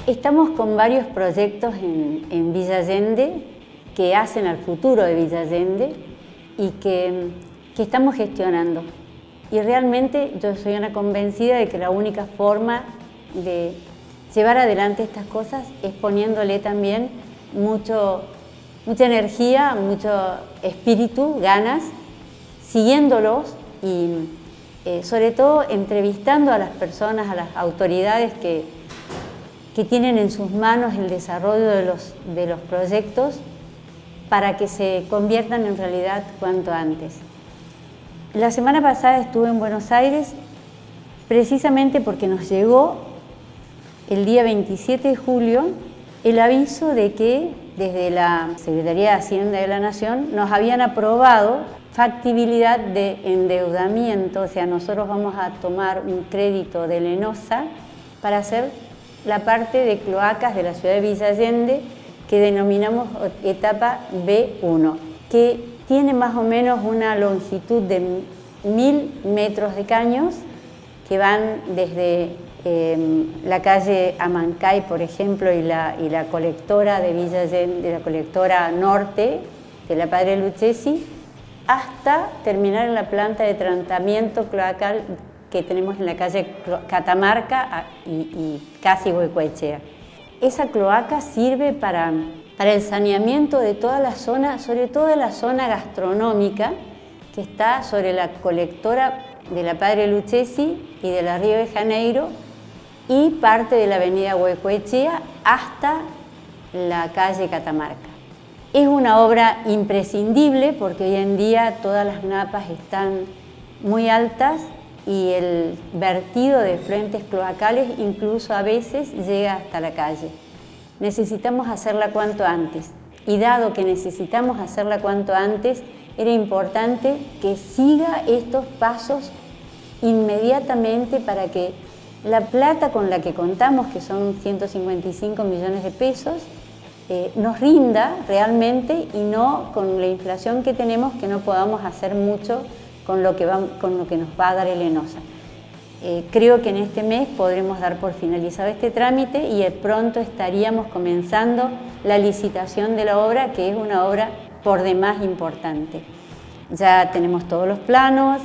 Estamos con varios proyectos en Villa Allende que hacen al futuro de Villa Allende y que estamos gestionando. Y realmente yo soy una convencida de que la única forma de llevar adelante estas cosas es poniéndole también mucha energía, mucho espíritu, ganas, siguiéndolos y sobre todo entrevistando a las personas, a las autoridades que tienen en sus manos el desarrollo de los proyectos para que se conviertan en realidad cuanto antes. La semana pasada estuve en Buenos Aires precisamente porque nos llegó el día 27 de julio el aviso de que desde la Secretaría de Hacienda de la Nación nos habían aprobado factibilidad de endeudamiento, o sea, nosotros vamos a tomar un crédito de Lenosa para hacer la parte de cloacas de la ciudad de Villa Allende que denominamos etapa B1, que tiene más o menos una longitud de 1000 metros de caños que van desde la calle Amancay, por ejemplo, y la colectora de Villa Allende, la colectora norte de la Padre Lucchesi, hasta terminar en la planta de tratamiento cloacal que tenemos en la calle Catamarca y casi Goicoechea. Esa cloaca sirve para el saneamiento de toda la zona, sobre todo de la zona gastronómica que está sobre la colectora de la Padre Lucchesi y de la Río de Janeiro y parte de la avenida Goicoechea hasta la calle Catamarca. Es una obra imprescindible porque hoy en día todas las napas están muy altas y el vertido de efluentes cloacales incluso a veces llega hasta la calle. Necesitamos hacerla cuanto antes y dado que necesitamos hacerla cuanto antes, era importante que siga estos pasos inmediatamente para que la plata con la que contamos, que son 155 millones de pesos, nos rinda realmente y no con la inflación que tenemos que no podamos hacer mucho con lo que nos va a dar el Lenosa. Creo que en este mes podremos dar por finalizado este trámite y pronto estaríamos comenzando la licitación de la obra, que es una obra por demás importante. Ya tenemos todos los planos,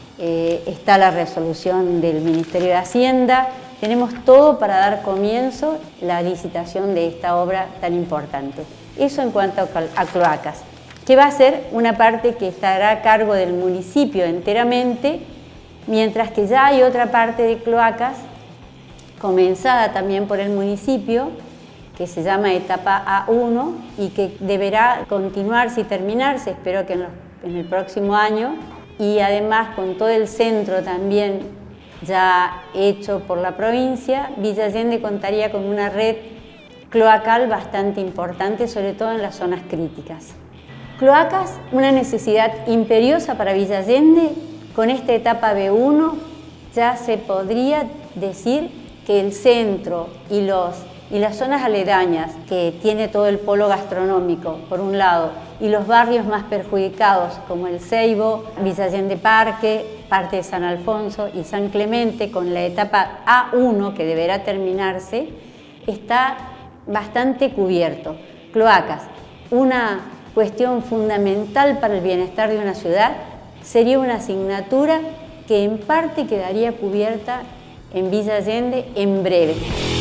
está la resolución del Ministerio de Hacienda, tenemos todo para dar comienzo a la licitación de esta obra tan importante. Eso en cuanto a cloacas, que va a ser una parte que estará a cargo del municipio enteramente, mientras que ya hay otra parte de cloacas comenzada también por el municipio, que se llama etapa A1 y que deberá continuarse y terminarse, espero que en el próximo año, y además con todo el centro también ya hecho por la provincia, Villa Allende contaría con una red cloacal bastante importante, sobre todo en las zonas críticas. Cloacas, una necesidad imperiosa para Villa Allende. Con esta etapa B1 ya se podría decir que el centro y las zonas aledañas que tiene todo el polo gastronómico, por un lado, y los barrios más perjudicados como el Ceibo, Villa Allende Parque, parte de San Alfonso y San Clemente, con la etapa A1 que deberá terminarse, está bastante cubierto. Cloacas, una cuestión fundamental para el bienestar de una ciudad, sería una asignatura que en parte quedaría cubierta en Villa Allende en breve.